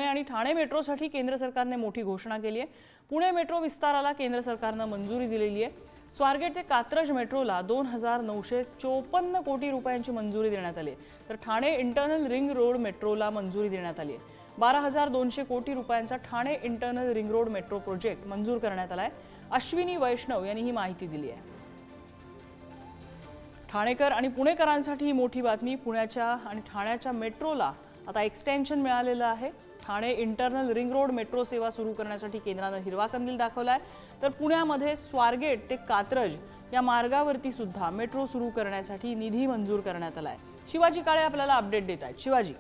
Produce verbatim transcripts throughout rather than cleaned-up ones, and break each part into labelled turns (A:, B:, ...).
A: आणि ठाणे मेट्रोसाठी केंद्र सरकारने मोठी घोषणा केली आहे। पुणे मेट्रो विस्ताराला केंद्र सरकारने मंजुरी दिलेली आहे। स्वारगेट ते कात्रज मेट्रोला दोन हजार नऊशे चोपन्न कोटी रुपयांची मंजुरी देण्यात आली आहे, तर ठाणे इंटरनल रिंग रोड मेट्रोला मंजुरी देण्यात आली आहे। बारा हजार दोनशे कोटी रुपयांचा Thane internal ring road metro project मंजूर करण्यात आलाय। अश्विनी वैष्णव यांनी ही माहिती दिली आहे। ठाणेकर आणि पुणेकरांसाठी ही मोठी बातमी। पुण्याच्या आणि ठाण्याच्या मेट्रोला आता एक्सटेन्शन मिळालेलं आहे। Thane internal ring road metro सेवा सुरू करण्यासाठी केंद्राने हिरवा कंदील दाखवलाय, तर पुण्यामध्ये स्वारगेट ते कात्रज या मार्गावरती सुद्धा मेट्रो सुरू करण्यासाठी निधी मंजूर करण्यात आलाय। शिवाजी काळे आपल्याला अपडेट देत आहेत। शिवाजी,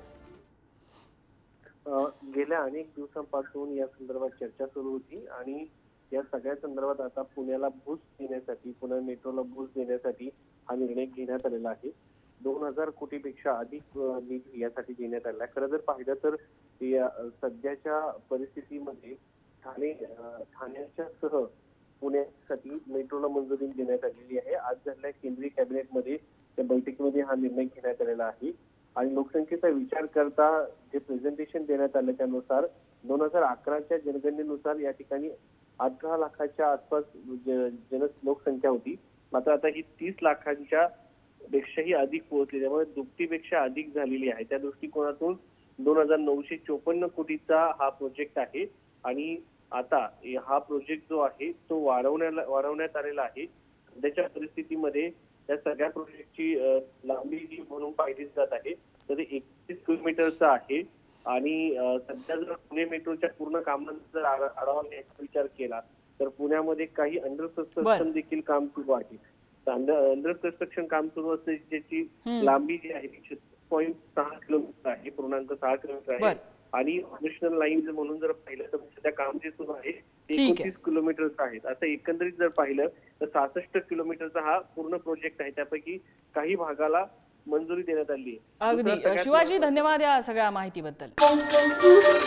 B: गेल्या अनेक दिवसांपासून या संदर्भात चर्चा सुरू होती आणि या सगळ्या संदर्भात आता पुण्याला बूस्ट देण्यासाठी, पुणे मेट्रोला बूस्ट देण्यासाठी हा निर्णय घेण्यात आलेला आहे। दोन हजार कोटीपेक्षा अधिक निधी यासाठी देण्यात आला आहे। खरं जर पाहिलं तर सध्याच्या परिस्थितीमध्ये ठाणे ठाण्याच्या सह पुण्यासाठी मेट्रोला मंजुरी देण्यात आलेली आहे। आज झालेल्या केंद्रीय कॅबिनेटमध्ये त्या बैठकीमध्ये हा निर्णय घेण्यात आलेला आहे आणि लोकसंख्येचा विचार करता जे प्रेझेंटेशन देण्यात आलं त्यानुसार दोन हजार अकराच्या जनगणनेनुसार या ठिकाणी अठरा लाखाच्या आसपास जन लोकसंख्या होती, मात्र आता ही तीस लाखांच्या पेक्षाही अधिक पोहोचली, त्यामुळे दुपटीपेक्षा अधिक झालेली आहे। त्या दृष्टिकोनातून दोन हजार नऊशे चोपन्न कोटीचा हा प्रोजेक्ट आहे आणि आता हा प्रोजेक्ट जो आहे तो वाढवण्याला वाढवण्यात आलेला आहे। सध्याच्या परिस्थितीमध्ये या सगळ्या प्रोजेक्टची लांबी जी म्हणून पाहिली जात आहे तर एकतीस किलोमीटरचा आहे आणि सध्या जर पुणे मेट्रोच्या पूर्ण कामांचा जर आढावा घ्यायचा विचार केला तर पुण्यामध्ये काही अंडर कन्स्ट्रक्शन देखील काम सुरू आहे। अंडर कन्स्ट्रक्शन काम सुरू असते ज्याची लांबी जी आहे ती पॉईंट सहा किलोमीटर आहे, पूर्णांक सहा किलोमीटर आहे आणि ऑपरेशनल लाईन म्हणून जर पाहिलं तर सध्या काम जे सुरू आहे ते एकोणतीस किलोमीटरचं आहे। असं एकंदरीत जर पाहिलं तर सहासष्ट किलोमीटरचा हा पूर्ण प्रोजेक्ट आहे, त्यापैकी काही भागाला मंजुरी देण्यात आली आहे।
A: अगदी शिवाजी, धन्यवाद या सगळ्या माहितीबद्दल।